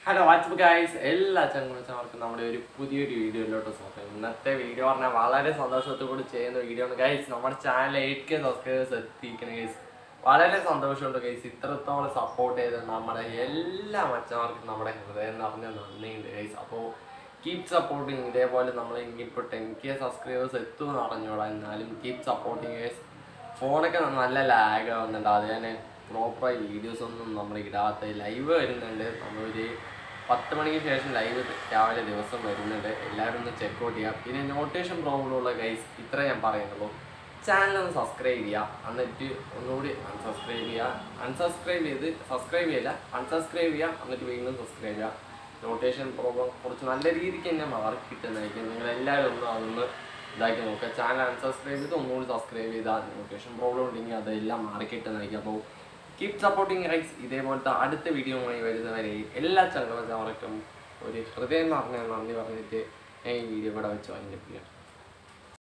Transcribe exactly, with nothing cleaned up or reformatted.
Hello WhatsApp guys എല്ലാ ചങ്ങന്മാർക്കും നമ്മുടെ ഒരു പുതിയൊരു വീഡിയോയിലോട്ട് സ്വാഗതം. ഇന്നത്തെ വീഡിയോ പറഞ്ഞാൽ വളരെ സന്തോഷത്തോടുകൂടി ചെയ്യുന്ന വീഡിയോ ആണ് ഗൈസ്. നമ്മുടെ ചാനൽ എയ്റ്റ് കെ സബ്സ്ക്രൈബേഴ്സ് എത്തിയിരിക്കണം ഗൈസ്. വളരെ സന്തോഷമുണ്ട് ഗൈസ്. ഇത്രത്തോളം സപ്പോർട്ട് ചെയ്ത് നമ്മുടെ എല്ലാ മച്ചന്മാർക്കും നമ്മുടെ ഹൃദയം നിറഞ്ഞ നന്ദിയുണ്ട് ഗൈസ്. അപ്പോൾ കീപ് സപ്പോർട്ടിങ്. ഇതേപോലെ നമ്മൾ ഇനിയിപ്പോൾ ടെൻ കെ സബ്സ്ക്രൈബേഴ്സ് എത്തുമെന്ന് അറിഞ്ഞോളാം. എന്നാലും കീപ് സപ്പോർട്ടിങ് ഗൈസ്. ഫോണൊക്കെ നല്ല ലാഗ് ആവുന്നുണ്ട്, അത് തന്നെ പ്രോപ്പറായി വീഡിയോസ് ഒന്നും നമ്മൾ ഇടാത്ത. ലൈവ് വരുന്നുണ്ട്, നമ്മളൊരു പത്ത് മണിക്ക് ശേഷം ലൈവ് രാവിലെ ദിവസം വരുന്നുണ്ട്. എല്ലാവരും ഒന്ന് ചെക്കൗട്ട് ചെയ്യുക. പിന്നെ നോട്ടിഫിക്കേഷൻ പ്രോബ്ലം ഉള്ള ഗൈസ് ഇത്ര ഞാൻ പറയുന്നുള്ളൂ. ചാനലൊന്ന് സബ്സ്ക്രൈബ് ചെയ്യുക, എന്നിട്ട് ഒന്നുകൂടി അൺസബ്സ്ക്രൈബ് ചെയ്യുക. അൺസബ്സ്ക്രൈബ് ചെയ്ത് സബ്സ്ക്രൈബ് ചെയ്യില്ല, അൺസബ്സ്ക്രൈബ് ചെയ്യുക, എന്നിട്ട് വീണ്ടും സബ്സ്ക്രൈബ് ചെയ്യുക. നോട്ടിഫിക്കേഷൻ പ്രോബ്ലം കുറച്ച് നല്ല രീതിക്ക് തന്നെ മാർക്ക് കിട്ടുന്നതായിരിക്കും. നിങ്ങളെല്ലാവരും ഒന്ന് അതൊന്ന് ഇതാക്കി നോക്കുക. ചാനൽ അൺസബ്സ്ക്രൈബ് ചെയ്ത് ഒന്നുകൂടി സബ്സ്ക്രൈബ് ചെയ്താൽ നോട്ടിഫിക്കേഷൻ പ്രോബ്ലം ഉണ്ടെങ്കിൽ അതെല്ലാം മാറി കിട്ടുന്നതായിരിക്കും. അപ്പോൾ കീപ് സപ്പോർട്ടിങ് ഗൈസ്. ഇതേപോലത്തെ അടുത്ത വീഡിയോയുമായി വരുന്നവരെ എല്ലാ ചങ്ങന്മാർക്കും ഒരു ഹൃദയം നിറഞ്ഞ നന്ദി പറഞ്ഞിട്ട് ഞാൻ ഈ വീഡിയോ കൂടെ വെച്ച് വൈൻഡപ്പ് ചെയ്യാം.